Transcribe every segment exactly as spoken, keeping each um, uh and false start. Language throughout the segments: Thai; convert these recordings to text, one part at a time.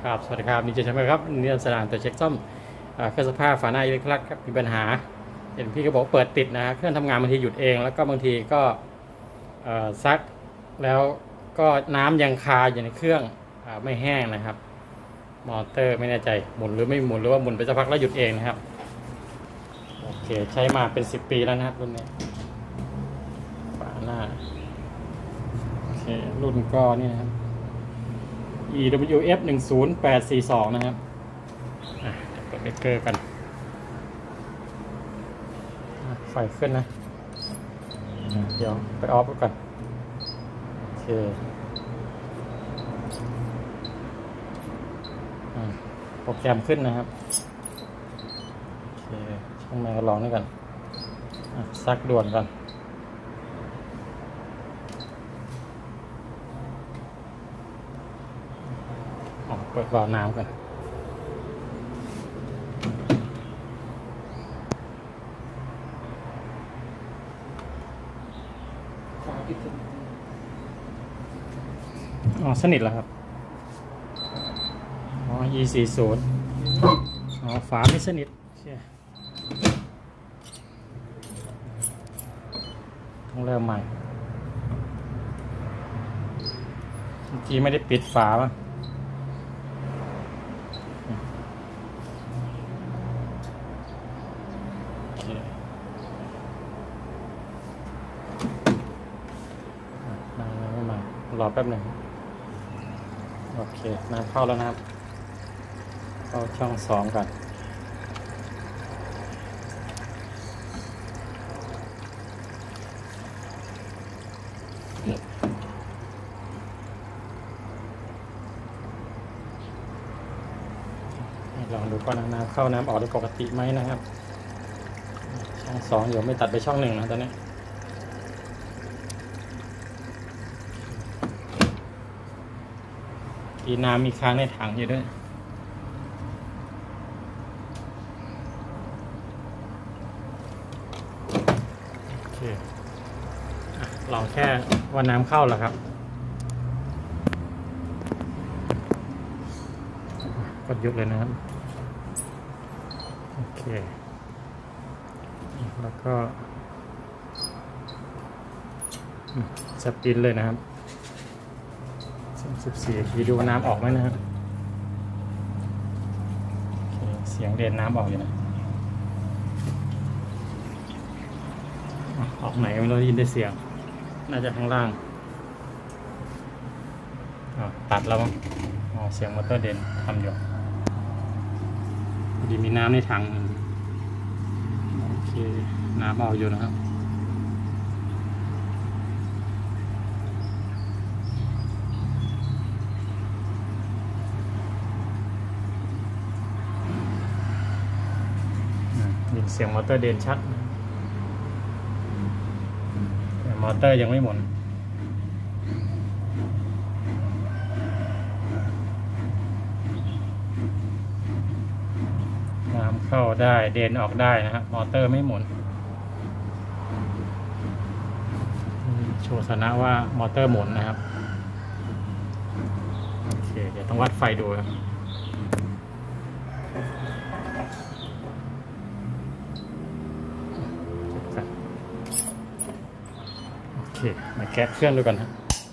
ครับสวัสดีครับนี่จะใช่ไหมครับนี่สถานตัวเช็คซ่อมเครื่องซักผ้าฝาหน้าอิเล็กทริกครับมีปัญหาเห็นพี่ก็บอกเปิดติดนะเครื่องทำงานบางทีหยุดเองแล้วก็บางทีก็ซักแล้วก็น้ำยังคาอยู่ในเครื่องไม่แห้งนะครับมอเตอร์ไม่แน่ใจหมุนหรือไม่หมุนหรือว่าหมุนไปสักพักแล้วหยุดเองนะครับโอเคใช้มาเป็นสิบปีแล้วนะครับรุ่นนี้ฝาหน้าโอเครุ่นก็นี่นะครับ อี ดับเบิลยู เอฟ หนึ่ง ศูนย์ แปด สี่ สองนะครับอ่ะเปิดเบรกเกอร์กันไฟขึ้นนะเดี๋ยวไปออฟก่อนโอเคโปรแกรมขึ้นนะครับโอเคช่างแมวลองด้วยกันซักด่วนกันเปิดวาล์วน้ำกันอ๋อสนิทแล้วครับอ๋อ อี สี่สิบ อ๋อฝาไม่สนิทต้องเริ่มใหม่เมื่อกี้ไม่ได้ปิดฝาป่ะรอแป๊บหนึ่งโอเคน้ำเข้าแล้วนะครับเข้าช่องสองกันลองดูก่อนน้ำเข้าน้ำออกได้ปกติไหมนะครับช่องสองเดี๋ยวไม่ตัดไปช่องหนึ่งนะตอนนี้อีน้ำมีค้างในถังอยู่ด้วยโอเคลองแค่ว่าน้ำเข้าแล้วครับกดหยุดเลยนะครับโอเคแล้วก็สปินเลยนะครับสิบสี่ทีดูน้ำออกไหมนะครับเสียงเด่นน้ำออกอยู่นะออกไหนไม่รู้ยินได้เสียงน่าจะข้างล่างตัดแล้วมั้งเสียงมอเตอร์เด่นทำอยู่ดีมีน้ำในถังโอเคน้ำออกอยู่นะครับเสียงมอเตอร์เดินชัดแต่มอเตอร์ยังไม่หมุนน้ำเข้าได้เดินออกได้นะครับมอเตอร์ไม่หมุนโชว์สถานะว่ามอเตอร์หมุนนะครับโอเคเดี๋ยวต้องวัดไฟดูครับมาแกะเครื่องดูกันฮะ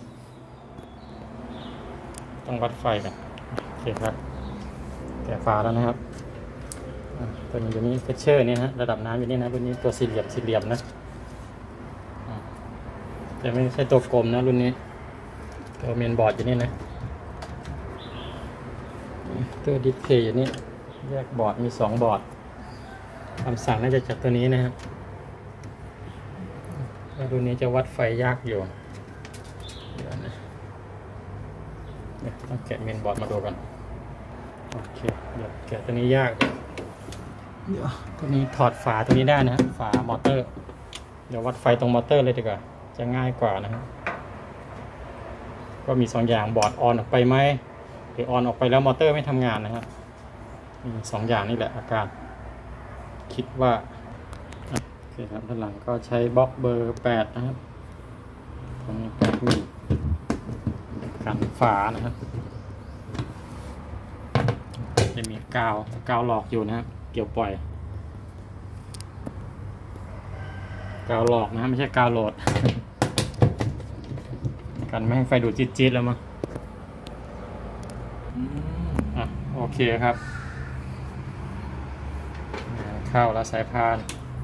ต้องวัดไฟกันโอเคครับแกะฝาแล้วนะครับตัวนี้อยู่นี่เพชเชอร์นี่นะระดับน้ำอยู่นี่นะรุ่นนี้ตัวสี่เหลี่ยมสี่เหลี่ยมนะแต่ไม่ใช่ตัวกลมนะรุ่นนี้ตัวเมนบอร์ดอยู่นี่นะตัวดิสเพย์อยู่นี่แยกบอร์ดมีสองบอร์ดคำสั่งน่าจะจากตัวนี้นะครับรุ่นนี้จะวัดไฟยากอยู่เดี๋ยวนะต้องแกะเมนบอร์ดมาดูกันโอเคเดี๋ยวแกะตัวนี้ยากเดี๋ยวตัวนี้ถอดฝาตัวนี้ได้นะฝามอเตอร์เดี๋ยววัดไฟตรงมอเตอร์เลยดีกว่าจะง่ายกว่านะครับก็มีสองอย่างบอร์ดออนออกไปไหมหรือออนออกไปแล้วมอเตอร์ไม่ทำงานนะครับมีสองอย่างนี่แหละอาการคิดว่าครับด้านหลังก็ใช้บล็อกเบอร์แปดนะครับตรงนี้แปดมิลกันฝานะครับ โจะมีกาวกาวหลอกอยู่นะครับเกี่ยวปล่อยกาวหลอกนะไม่ใช่กาวโหลด กันไม่ให้ไฟดูดจี๊ดๆแล้วมั้งอ่ะโอเคครับเข้าแล้วสายพาน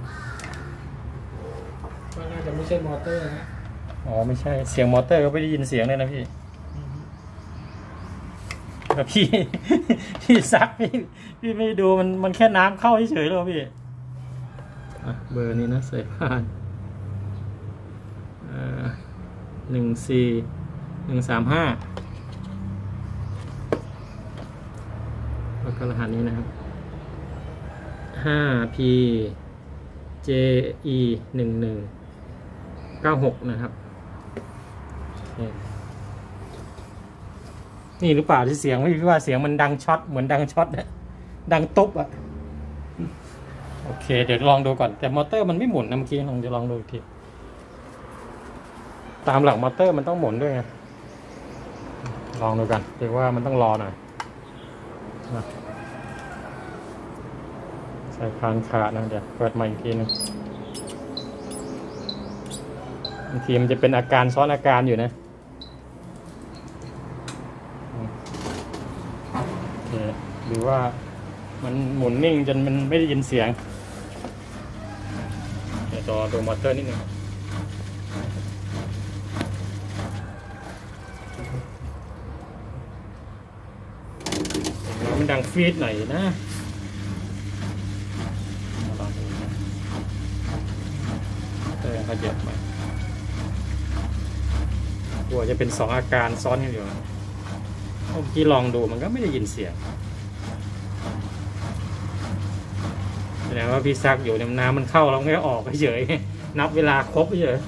ก็น่าจะไม่ใช่มอเตอร์นะอ๋อไม่ใช่เสียงมอเตอร์ก็ไม่ได้ยินเสียงเลยนะพี่แต่พี่พี่ซักพี่พี่ไม่ดูมันมันแค่น้ำเข้าเฉยๆเลยพี่อ่ะเบอร์นี้นะสายพานอ่าหนึ่งสี่หนึ่งสามห้าแล้วก็รหัสนี้นะครับห้า พี เจ อี หนึ่ง หนึ่ง เก้า หกนะครับนี่หรือเปล่าที่เสียงไม่พี่ว่าเสียงมันดังช็อตเหมือนดังช็อตนะดังตุ๊บอะโอเคเดี๋ยวลองดูก่อนแต่มอเตอร์มันไม่หมุนนะเมื่อกี้ลองจะลองดูอีกทีตามหลักมอเตอร์มันต้องหมุนด้วยไงลองดูกันเดี๋ยวว่ามันต้องรอหน่อยใส่พานขาดนะเดี๋ยวเปิดใหม่อีกทีนึงบางทีมันจะเป็นอาการซ้อนอาการอยู่นะโอเคหรือว่ามันหมุนนิ่งจนมันไม่ได้ยินเสียงเดี๋ยวต่อตัวมอเตอร์นิดนึงมันดังฟีดหน่อยนะเออเขาเยอะไปกลัวจะเป็นสองอาการซ้อนกันอยู่เมื่อกี้ลองดูมันก็ไม่ได้ยินเสียงแสดงว่าพี่ซักอยู่น้ำมันเข้าแล้วก็ออกเฉยนับเวลาครบเฉย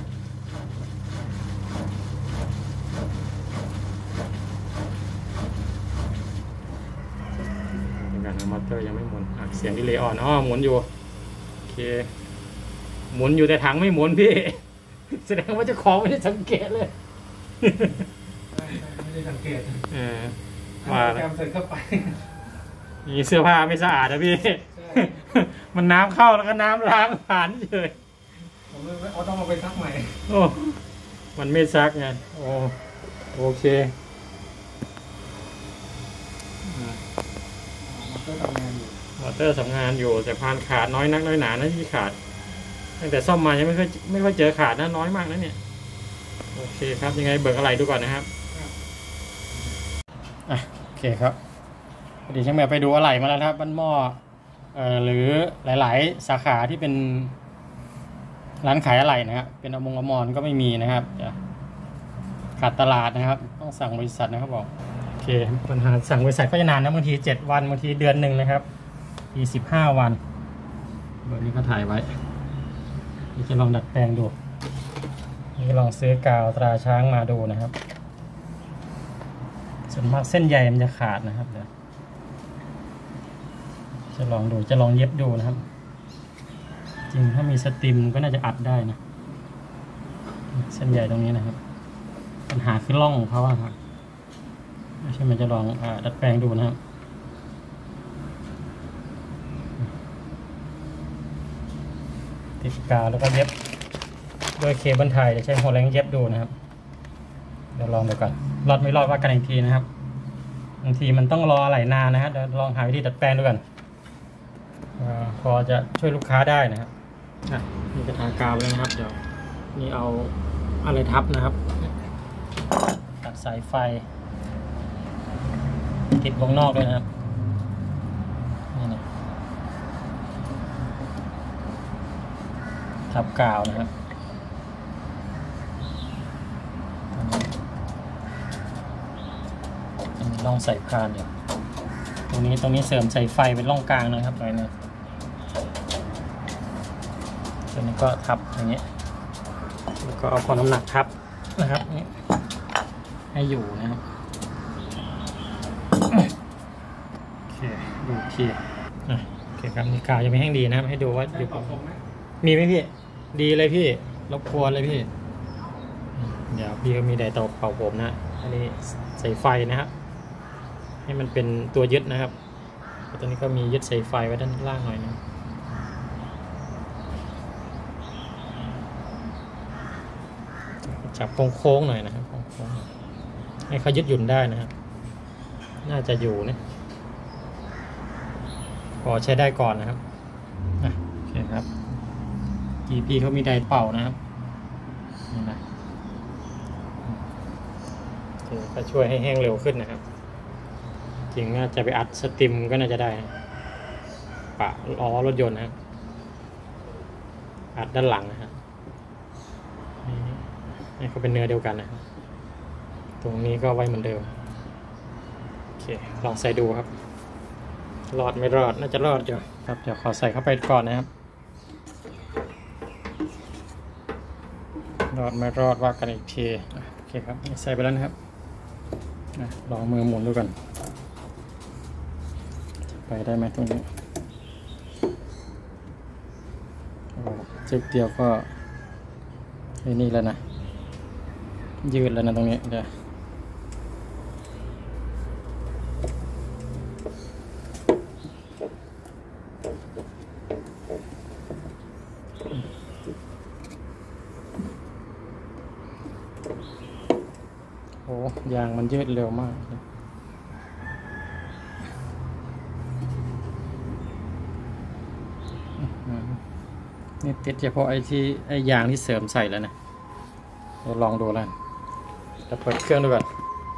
มอเตอร์ยังไม่หมุนเสียงดีเลย์อ่อนอ้อหมุนอยู่โอเคหมุนอยู่แต่ถังไม่หมุนพี่แสดงว่าเจ้าของไม่ได้สังเกตเลยไม่ได้สังเกตเออว่าแกมใส่เข้าไปนี่เสื้อผ้าไม่สะอาดนะพี่มันน้ำเข้าแล้วก็น้ำล้างผ่านเฉยผมเลยเอาต้องเอาไปซักใหม่โอ้มันไม่ซักไงโอ้โอเคมอเตอร์ทำงานอยู่แต่พานขาดน้อยนักน้อยหนานะที่ขาดตั้งแต่ซ่อมมายังไม่ค่อยไม่ค่อยเจอขาดนะน้อยมากนะเนี่ยโอเคครับยังไงเบิกอะไรดูก่อนนะครับอ่ะโอเคครับพอดีช่างแมวไปดูอะไรมาแล้วครับบ้านหม้อเอ่อหรือหลายๆสาขาที่เป็นร้านขายอะไรนะครับเป็นอมงอมรก็ไม่มีนะครับขาดตลาดนะครับต้องสั่งบริษัทนะครับบอกโอเคปัญหาสั่งบริษัทก็จะนานนะบางทีเจ็ดวันบางทีเดือนหนึ่งนะครับอีสิบห้าวันเบอร์นี้ก็ถ่ายไว้นี่จะลองดัดแปลงดูนี่ลองซื้อกาวตราช้างมาดูนะครับส่วนมากเส้นใยมันจะขาดนะครับเดี๋ยวจะลองดูจะลองเย็บดูนะครับจริงถ้ามีสติมก็น่าจะอัดได้นะเส้นใยตรงนี้นะครับปัญหาคือร่องของเขาครับไม่ใช่มันจะลองอดัดแปลงดูนะครับติดกาวแล้วก็เย็บโดยเคเบิลไทยจะใช้หัวแรงเย็บดูนะครับเดี๋ยวลองดูก่อนรอดไม่รอดว่ากันอีกทีนะครับบางทีมันต้องรออะไรนานนะครับเดี๋ยวลองหาวิธีดัดแปลงดูกันพอจะช่วยลูกค้าได้นะครับนี่จะทากาวเลยนะครับเดี๋ยวนี่เอาอะไรทับนะครับตัดสายไฟติดวงนอกด้วยนะครับนี่นะทับกาวนะครับร่องใส่พานอยู่ตรงนี้ตรงนี้เสริมใส่ไฟเป็นร่องกลางนะครับไปเนี่ยตัวนี้ก็ทับอย่างเงี้ยแล้วก็เอาความน้ำหนักทับนะครับนี่ให้อยู่นะครับโอเคดูทีโอเคครับนี่กาวยังไม่แห้งดีนะครับให้ดูว่าอยู่มีไหมพี่ดีเลยพี่รบกวนเลยพี่เดี๋ยวพี่ก็มีไดร์เตาเป่าผมนะอันนี้ใส่ไฟนะครับให้มันเป็นตัวยึดนะครับตัวนี้ก็มียึดสายไฟไว้ด้านล่างหน่อยนึงจับโค้งๆหน่อยนะครับโค้งๆให้เขายึดหยุ่นได้นะครับน่าจะอยู่นะพอใช้ได้ก่อนนะครับอ่ะโอเคครับ จี พี เขามีไดเป่านะครับนี่นะโอเคก็ช่วยให้แห้งเร็วขึ้นนะครับจริงน่าจะไปอัดสติมก็น่าจะได้นะปะล้อรถยนต์นะครับอัดด้านหลังนะครับนี่เขาเป็นเนื้อเดียวกันนะครับตรงนี้ก็ไว้เหมือนเดิมโอเคลองใส่ดูครับรอดไม่รอดน่าจะรอดอยู่ครับเดี๋ยวขอใส่เข้าไปก่อนนะครับรอดไม่รอดว่ากันอีกทีโอเคครับใส่ไปแล้วนะครับลองมือหมุนดูกันไปได้ไหมตรงนี้จึกเดียวก็ไอ้นี่แล้วนะยืดแล้วนะตรงนี้เดี๋ยวโอ้ยางมันยืดเร็วมากเลยนี่ติดเฉพาะไอ้ที่ไอ้ยางที่เสริมใส่แล้วนะเดี๋ยวลองดูแล้วจะเปิดเครื่องดูก่อน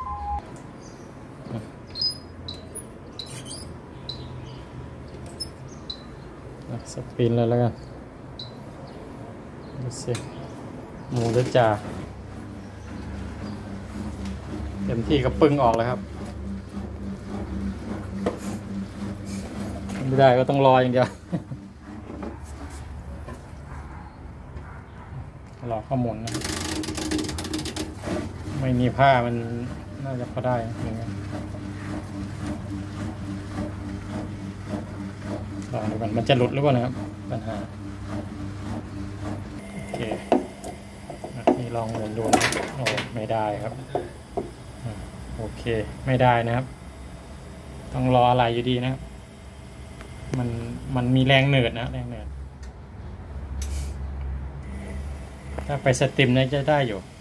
สปินเลยแล้วกันดูสิหมูจะจ่าเต็มที่ก็ปึ้งออกแล้วครับไม่ได้ก็ต้องรออย่างเดียวรอข้อมูลนะไม่มีผ้ามันน่าจะพอได้อย่างเงี้ยลองดูกันมันจะหลุดหรือเปล่านะครับปัญหาโอเคนี่ลองหมุนดูนะโอ้ไม่ได้ครับโอเคไม่ได้นะครับต้องรออะไรอยู่ดีนะครับมันมันมีแรงเหนืดนะแรงเหนืดถ้าไปสติมเนี่ยจะได้อยู่